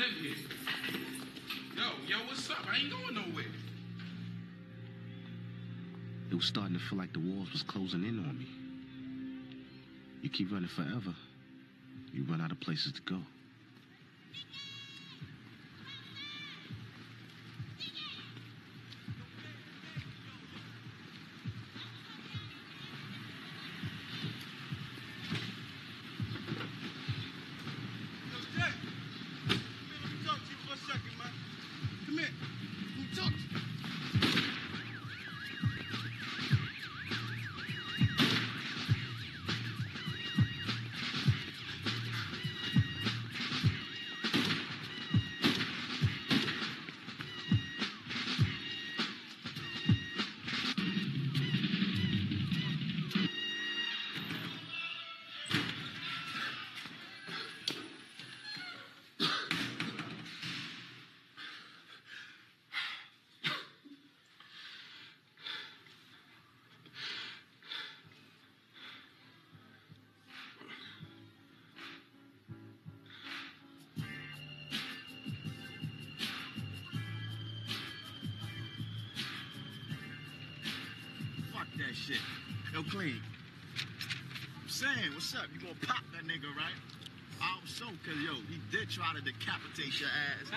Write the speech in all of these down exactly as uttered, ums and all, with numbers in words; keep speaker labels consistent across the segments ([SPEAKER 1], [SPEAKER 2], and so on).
[SPEAKER 1] live here. Yo, yo, what's up? I ain't going nowhere.
[SPEAKER 2] It was starting to feel like the walls was closing in on me. You keep running forever, you run out of places to go.
[SPEAKER 3] That shit. Yo, Clean. I'm saying, what's up? You gonna pop that nigga, right? I was so, cause yo, he did try to decapitate your ass.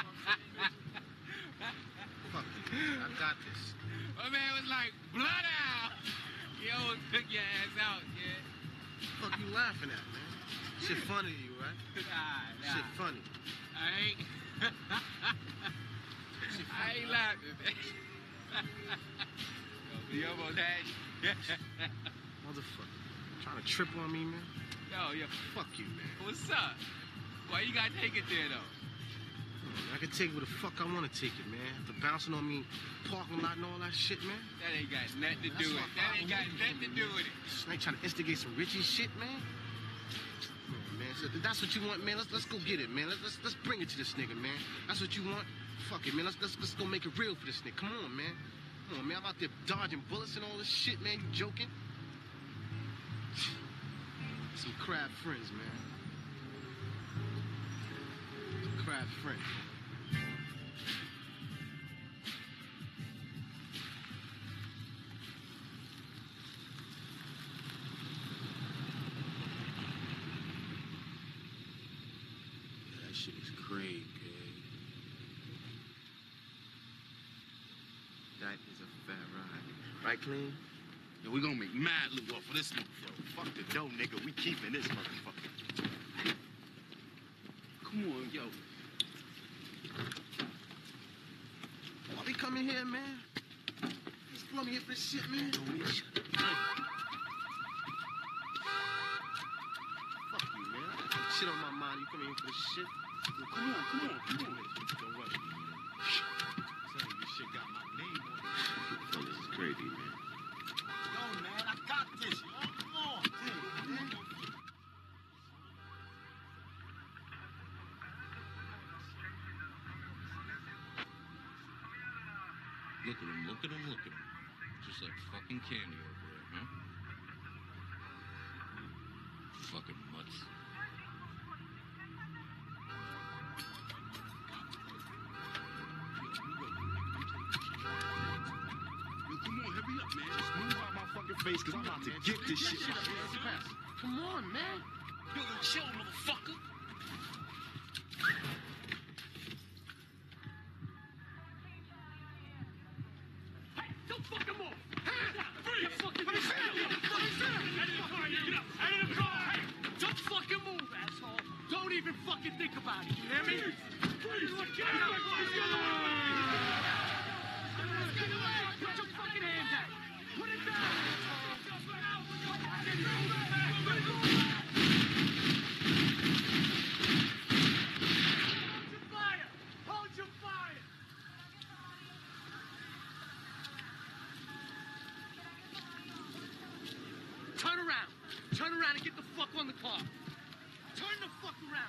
[SPEAKER 2] Fuck you, I got this.
[SPEAKER 4] My man was like, blood out! Yo, took your ass out, yeah.
[SPEAKER 2] Fuck you laughing at, man? Shit funny to you, right?
[SPEAKER 4] Nah, nah.
[SPEAKER 2] Shit funny.
[SPEAKER 4] I ain't. I ain't laughing, man. Yo, you almost had you.
[SPEAKER 2] Motherfucker. Trying to trip on me, man?
[SPEAKER 4] Yo, yo.
[SPEAKER 2] Fuck you, man.
[SPEAKER 4] What's up? Why you gotta take it there, though?
[SPEAKER 2] Man, I can take it where the fuck I want to take it, man. After bouncing on me, parking lot and all that shit, man.
[SPEAKER 4] That ain't got nothing to
[SPEAKER 2] Man,
[SPEAKER 4] do
[SPEAKER 2] that's
[SPEAKER 4] with it.
[SPEAKER 2] my
[SPEAKER 4] That ain't got
[SPEAKER 2] problem.
[SPEAKER 4] nothing to do with it.
[SPEAKER 2] I ain't trying to instigate some Richie shit, man. Come on, man. So that's what you want, man. Let's let's go get it, man. Let's let's, let's bring it to this nigga, man. That's what you want. Fuck it, man. Let's let's let's go make it real for this nigga. Come on, man. Come on, man. I'm out there dodging bullets and all this shit, man. You joking? Some crab friends, man. Some crab friends. That shit is great, man. That is a fair ride. Right, Clean?
[SPEAKER 3] Yo, we gonna make mad loot off of this motherfucker. Fuck the dough, nigga. We keeping this motherfucker.
[SPEAKER 2] Come on, yo. Why we coming here, man? Just come here for this shit, man. Fuck you, man. I got shit on my mind. You coming here for this shit? Yo, come on, come on, come on. Don't rush me. I'm telling you, this shit got my name on it. Oh, this is crazy, man.
[SPEAKER 3] Yo, man, I got this. Yo, come on. Damn, man.
[SPEAKER 5] Look at him, look at him, look at him. Just like fucking candy over there, huh? Fucking mutts.
[SPEAKER 3] Yo, come on, hurry up, man. Just move out my fucking face, cause I'm about to get this shit.
[SPEAKER 2] Come on, man.
[SPEAKER 3] Yo, chill, motherfucker.
[SPEAKER 6] Don't fucking move! Hands up! Freeze! Fucking move! Out of the car, you get up! Out of the car! Hey! Don't fucking move, asshole! Don't even fucking think about it, you hear me? Freeze! Freeze! Get out! Put your fucking hands out! Put it down! Hold your fire! Hold your fire! Turn around. Turn around and get the fuck on the car. Turn the fuck around.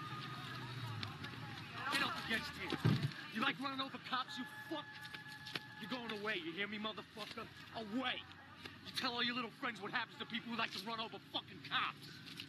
[SPEAKER 6] Get up against here. You like running over cops, you fuck? You're going away, you hear me, motherfucker? Away. You tell all your little friends what happens to people who like to run over fucking cops.